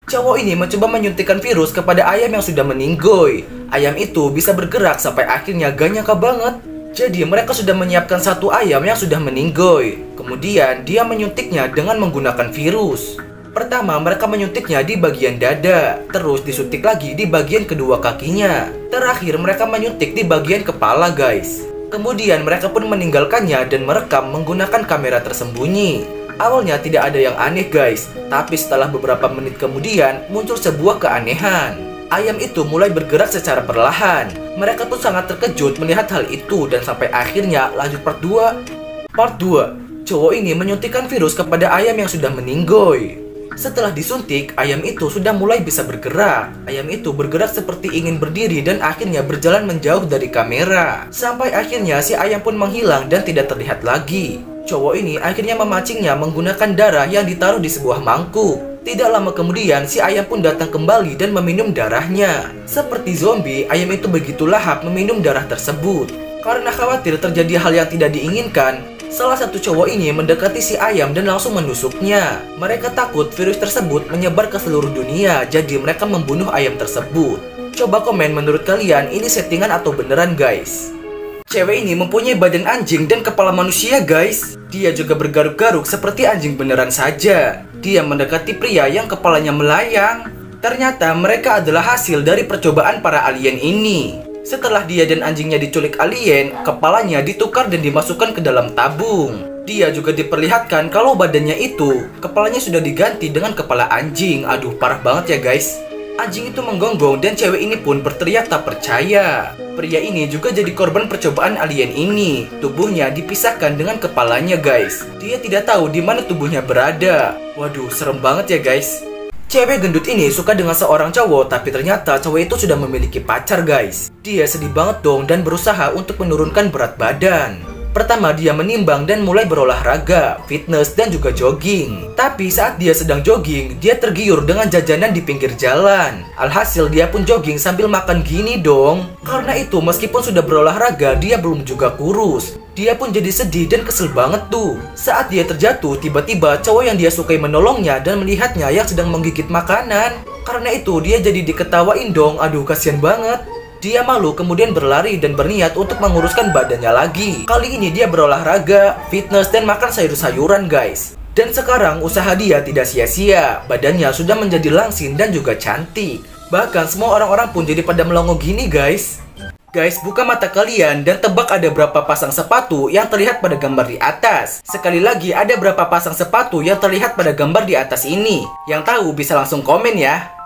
Cowok ini mencoba menyuntikkan virus kepada ayam yang sudah meninggoy. Ayam itu bisa bergerak sampai akhirnya gak nyangka banget. Jadi mereka sudah menyiapkan satu ayam yang sudah meninggoy. Kemudian dia menyuntiknya dengan menggunakan virus. Pertama mereka menyuntiknya di bagian dada, terus disuntik lagi di bagian kedua kakinya. Terakhir mereka menyuntik di bagian kepala guys. Kemudian mereka pun meninggalkannya dan merekam menggunakan kamera tersembunyi. Awalnya tidak ada yang aneh guys, tapi setelah beberapa menit kemudian muncul sebuah keanehan. Ayam itu mulai bergerak secara perlahan. Mereka pun sangat terkejut melihat hal itu dan sampai akhirnya lanjut part 2. Part 2, cowok ini menyuntikkan virus kepada ayam yang sudah meninggoy. Setelah disuntik, ayam itu sudah mulai bisa bergerak. Ayam itu bergerak seperti ingin berdiri dan akhirnya berjalan menjauh dari kamera. Sampai akhirnya si ayam pun menghilang dan tidak terlihat lagi. Cowok ini akhirnya memancingnya menggunakan darah yang ditaruh di sebuah mangkuk. Tidak lama kemudian si ayam pun datang kembali dan meminum darahnya. Seperti zombie, ayam itu begitu lahap meminum darah tersebut. Karena khawatir terjadi hal yang tidak diinginkan, salah satu cowok ini mendekati si ayam dan langsung menusuknya. Mereka takut virus tersebut menyebar ke seluruh dunia, jadi mereka membunuh ayam tersebut. Coba komen menurut kalian ini settingan atau beneran guys? Cewek ini mempunyai badan anjing dan kepala manusia guys. Dia juga bergaruk-garuk seperti anjing beneran saja. Dia mendekati pria yang kepalanya melayang. Ternyata mereka adalah hasil dari percobaan para alien ini. Setelah dia dan anjingnya diculik alien, kepalanya ditukar dan dimasukkan ke dalam tabung. Dia juga diperlihatkan kalau badannya itu, kepalanya sudah diganti dengan kepala anjing. Aduh, parah banget ya guys. Anjing itu menggonggong dan cewek ini pun berteriak tak percaya. Pria ini juga jadi korban percobaan alien ini. Tubuhnya dipisahkan dengan kepalanya guys. Dia tidak tahu di mana tubuhnya berada. Waduh, serem banget ya guys. Cewek gendut ini suka dengan seorang cowok, tapi ternyata cowok itu sudah memiliki pacar guys. Dia sedih banget dong dan berusaha untuk menurunkan berat badan. Pertama dia menimbang dan mulai berolahraga, fitness dan juga jogging. Tapi saat dia sedang jogging, dia tergiur dengan jajanan di pinggir jalan. Alhasil dia pun jogging sambil makan gini dong. Karena itu meskipun sudah berolahraga, dia belum juga kurus. Dia pun jadi sedih dan kesel banget tuh. Saat dia terjatuh, tiba-tiba cowok yang dia sukai menolongnya dan melihatnya yang sedang menggigit makanan. Karena itu dia jadi diketawain dong, aduh kasihan banget. Dia malu kemudian berlari dan berniat untuk menguruskan badannya lagi. Kali ini dia berolahraga, fitness dan makan sayur-sayuran guys. Dan sekarang usaha dia tidak sia-sia. Badannya sudah menjadi langsing dan juga cantik. Bahkan semua orang-orang pun jadi pada melongo gini guys. Guys, buka mata kalian dan tebak ada berapa pasang sepatu yang terlihat pada gambar di atas. Sekali lagi, ada berapa pasang sepatu yang terlihat pada gambar di atas ini? Yang tahu bisa langsung komen ya.